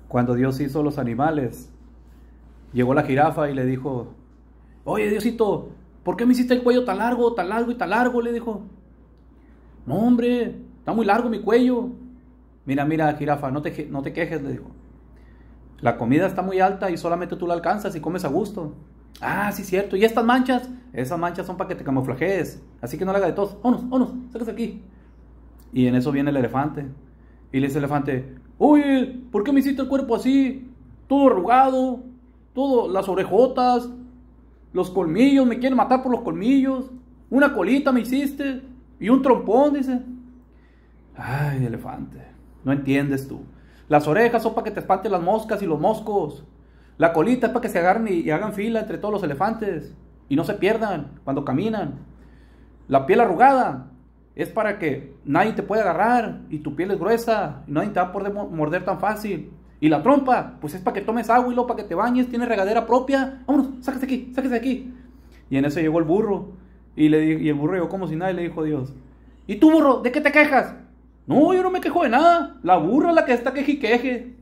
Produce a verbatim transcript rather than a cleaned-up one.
Cuando Dios hizo los animales, llegó la jirafa y le dijo: oye, Diosito, ¿por qué me hiciste el cuello tan largo, tan largo y tan largo? Le dijo. No, hombre, está muy largo mi cuello. Mira, mira, jirafa, no te, no te quejes, le dijo. La comida está muy alta y solamente tú la alcanzas y comes a gusto. Ah, sí, cierto. ¿Y estas manchas? Esas manchas son para que te camuflajees. Así que no le hagas de tos. Vámonos, vámonos, sáquese aquí. Y en eso viene el elefante. Y le dice el elefante: oye, ¿por qué me hiciste el cuerpo así? Todo arrugado, todo, las orejotas, los colmillos, me quieren matar por los colmillos. Una colita me hiciste y un trompón, dice. Ay, elefante, no entiendes tú. Las orejas son para que te espanten las moscas y los moscos. La colita es para que se agarren y, y hagan fila entre todos los elefantes y no se pierdan cuando caminan. La piel arrugada es para que nadie te pueda agarrar y tu piel es gruesa y nadie te va a poder morder tan fácil. Y la trompa, pues es para que tomes agua y luego para que te bañes, tiene regadera propia. Vámonos, sáquese aquí, sáquese aquí. Y en eso llegó el burro y, le, y el burro llegó como si nada y le dijo a Dios: ¿y tú, burro, de qué te quejas? No, yo no me quejo de nada. La burra es la que está queje y queje.